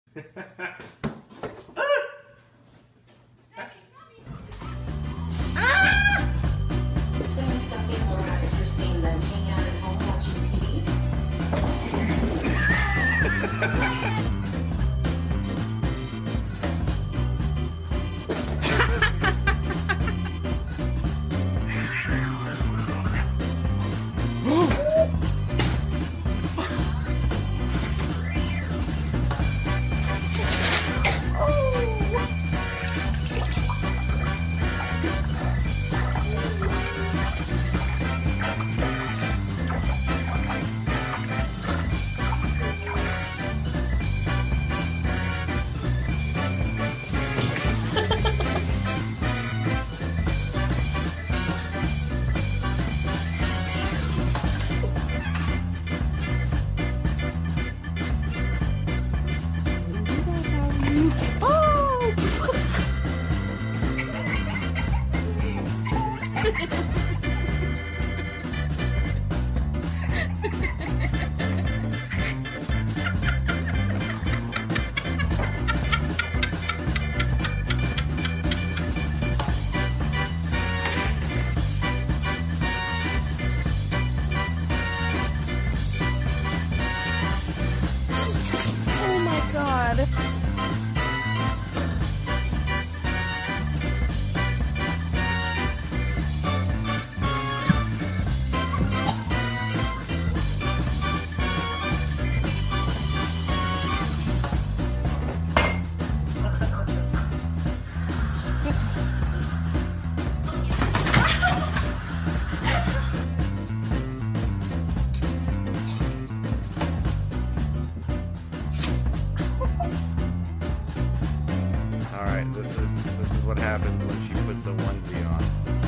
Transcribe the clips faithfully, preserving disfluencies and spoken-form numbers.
what happens when she puts a onesie on.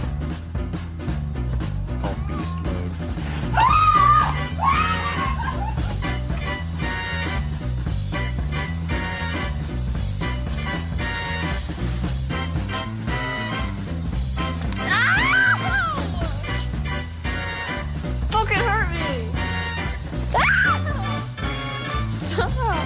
It's called beast mode. Fucking hurt me! Stop!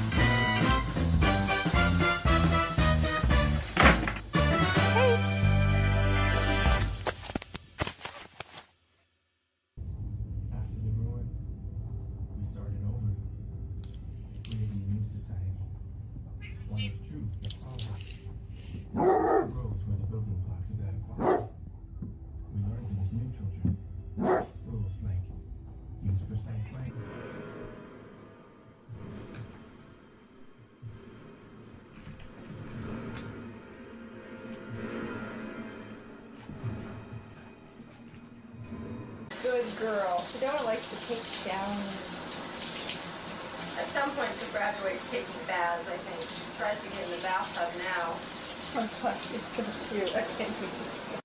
Good girl. Sedona likes to take showers. At some point she graduates taking baths, I think. She tries to get in the bathtub now. Oh God, it's so cute. I can't do this.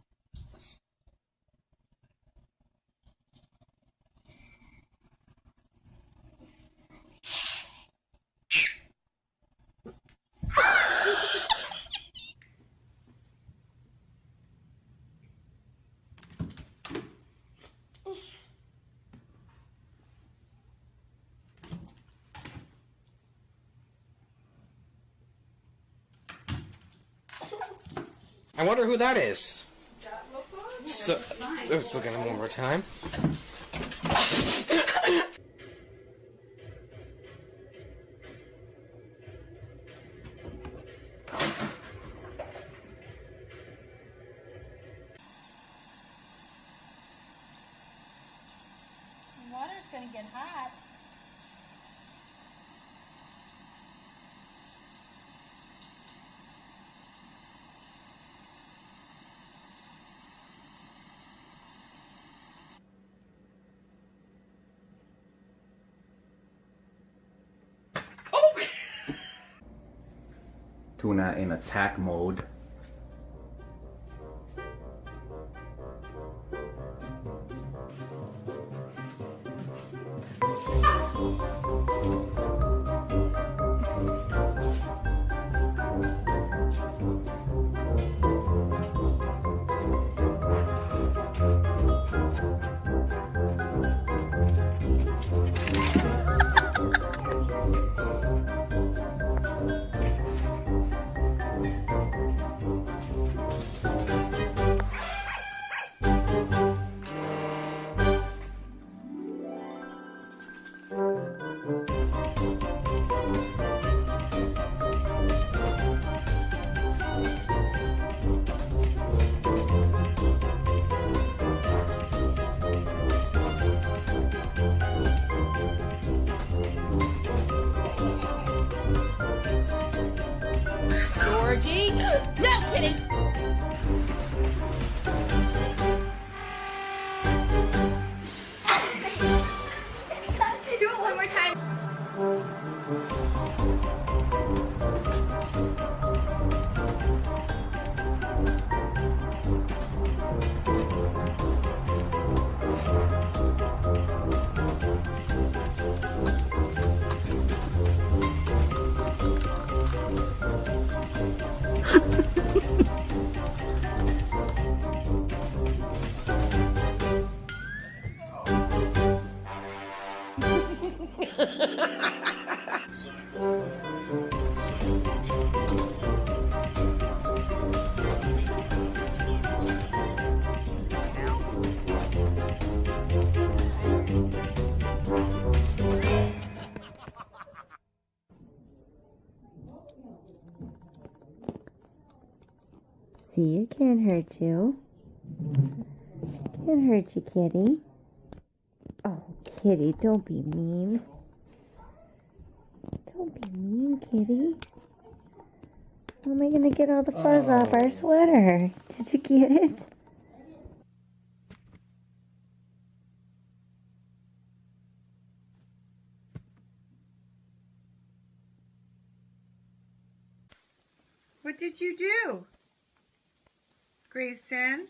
I wonder who that is. That look good? So, let's look at him one more time. The water's gonna get hot. Tuna in attack mode. No, kitty! Do it one more time. See, it can't hurt you. Can't hurt you, kitty. Oh, kitty, don't be mean. Don't be mean, kitty. How am I going to get all the fuzz off our sweater? Did you get it? What did you do, Grayson?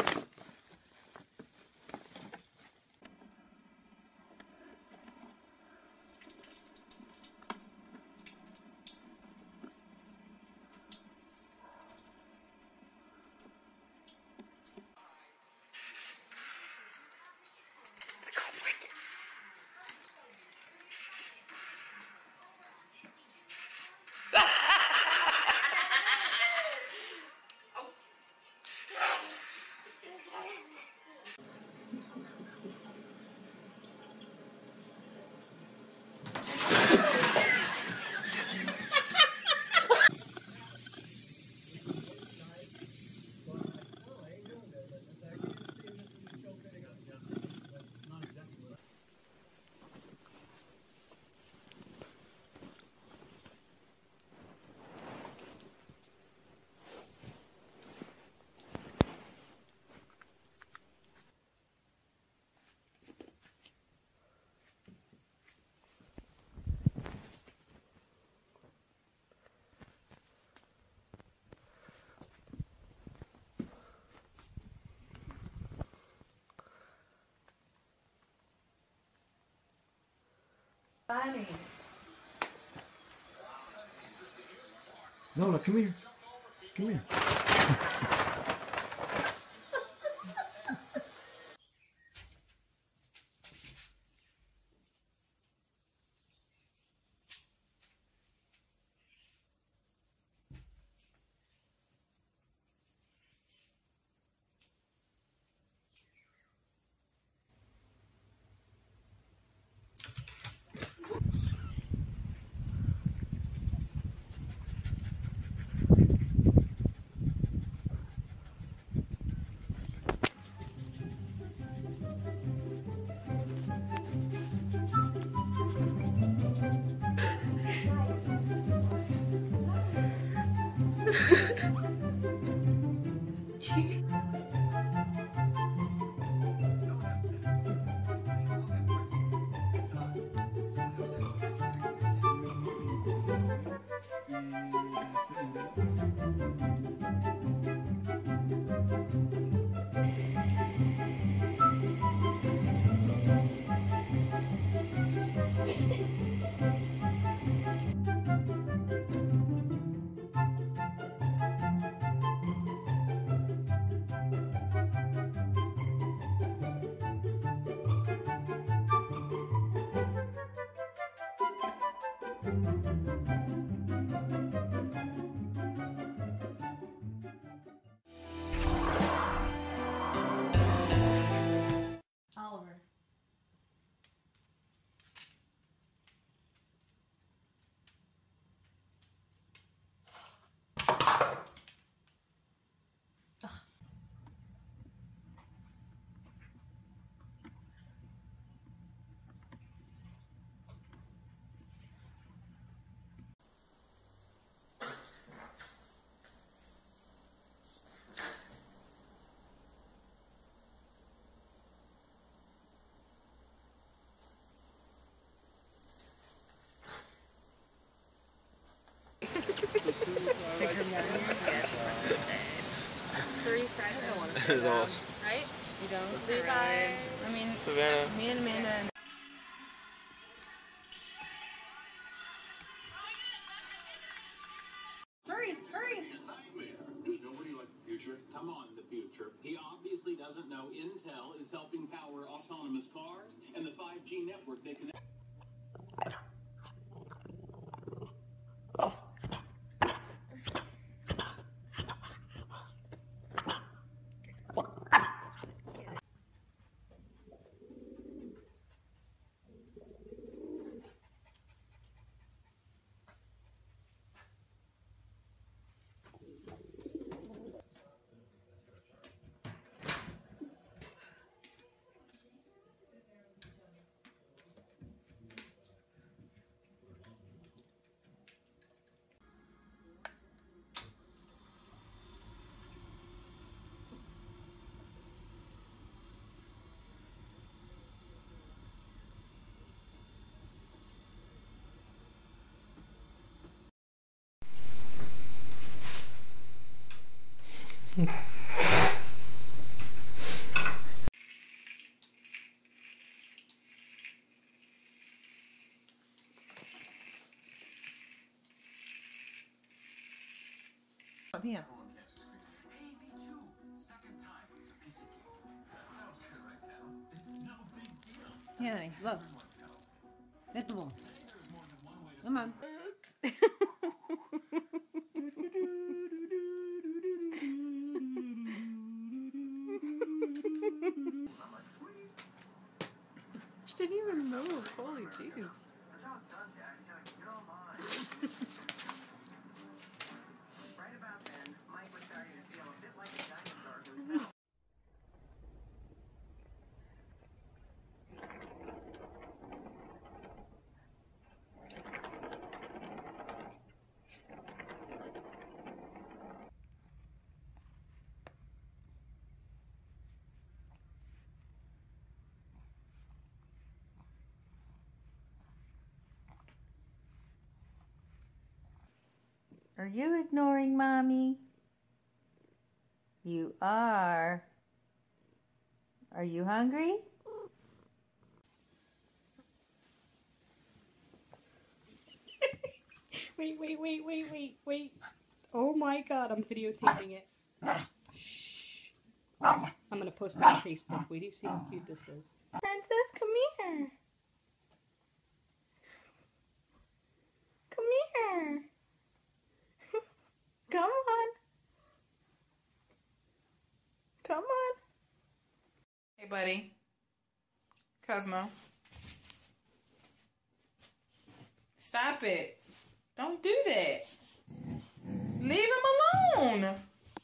Funny. Lola, come here. Come here. years old. Right? You don't? Levi. I mean, Savannah. me and Amanda and Hurry, hurry. There's nobody like the future. Come on, the future. He obviously doesn't know Intel is helping power autonomous cars and the five G network they connect. Here. Here, honey, look. Hit the ball. Come on. she didn't even move. Holy jeez. Are you ignoring Mommy? You are. Are you hungry? Wait, wait, wait, wait, wait, wait. Oh my god, I'm videotaping it. Shh. I'm gonna post it on Facebook. Wait till you see how cute this is. Princess, come here. Come here. Come on. Come on. Hey, buddy. Cosmo. Stop it. Don't do that. Leave him alone.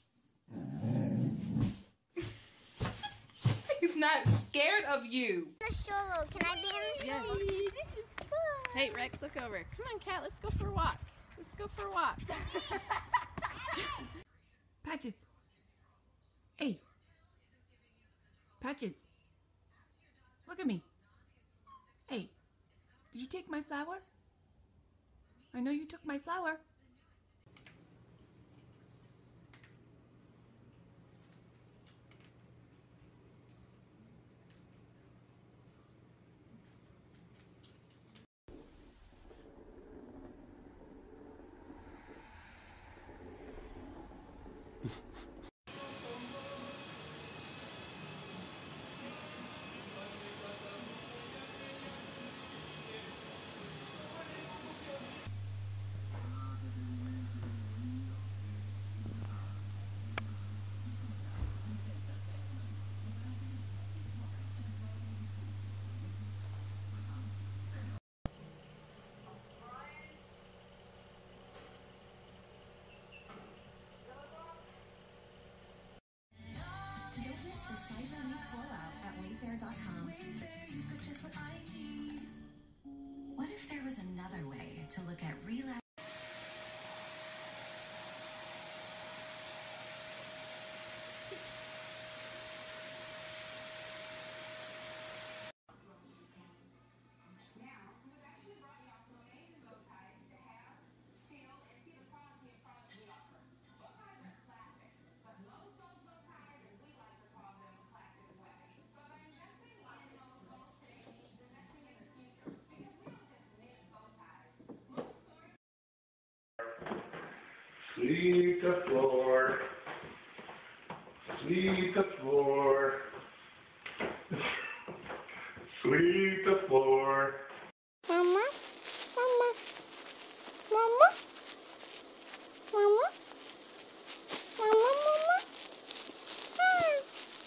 He's not scared of you. The stroller. Can I be in the stroller? Yes. This is fun. Hey, Rex, look over. Come on, cat, let's go for a walk. Let's go for a walk. Patches. Hey. Patches. Look at me. Hey. Did you take my flower? I know you took my flower. Sweep the floor. Sweep the floor. Sweep the floor. Mama, mama, mama, mama, mama, mama. Ah.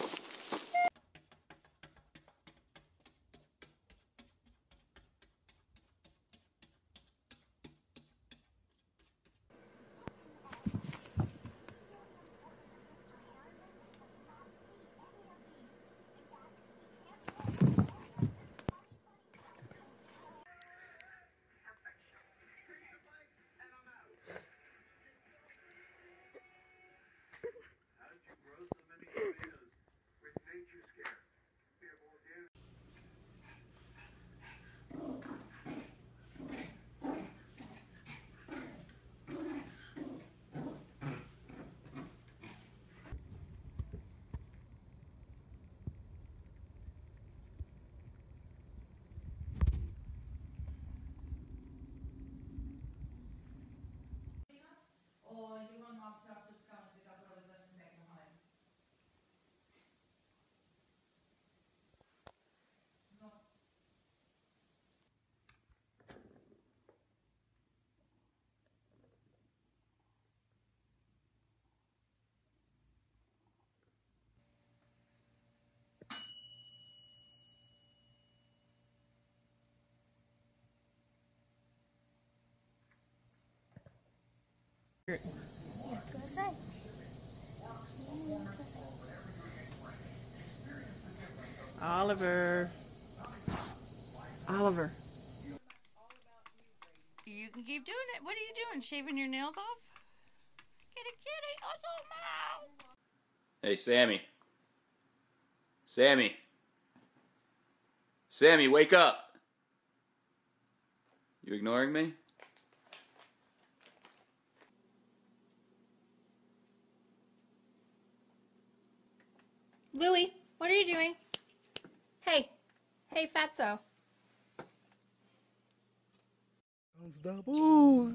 Let's go outside. Let's go outside. Oliver. Oliver. You can keep doing it. What are you doing? Shaving your nails off? Kitty, kitty. Oh, so loud. Hey, Sammy. Sammy. Sammy, wake up. You ignoring me? Louie, what are you doing? Hey. Hey, Fatso. Ooh.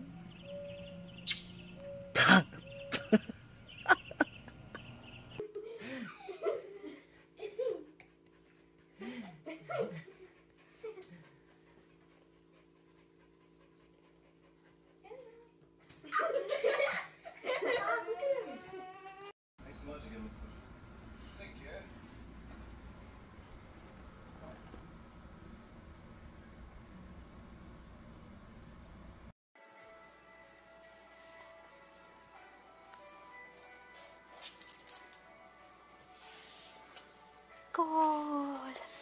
Goal.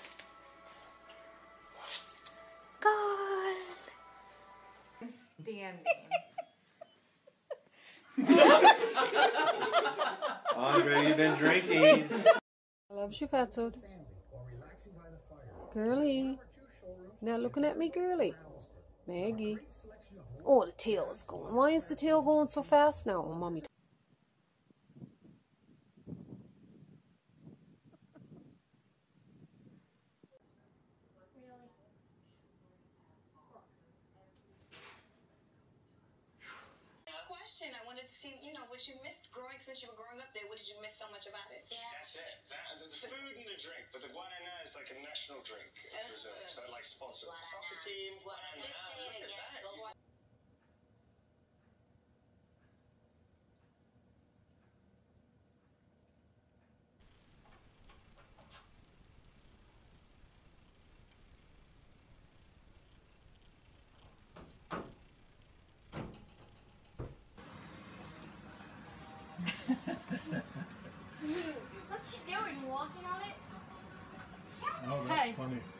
Goal. Standing. Andre, you've been drinking. I love you, Fatso. Girly. Now looking at me, girly. Maggie. Oh, the tail is going. Why is the tail going so fast now, oh, Mommy? I wanted to see, you know, what you missed growing since you were growing up there. What did you miss so much about it? Yeah. That's it. That, the, the food and the drink. But the Guaraná is like a national drink in uh, Brazil. So it like sponsors the soccer team. Guaraná. Just say it again. Go What's she doing? Walking on it? Oh, that's Hey. funny.